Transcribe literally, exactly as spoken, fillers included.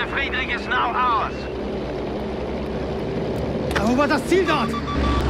Kaiser Friedrich ist now ours. Erobert das Ziel dort!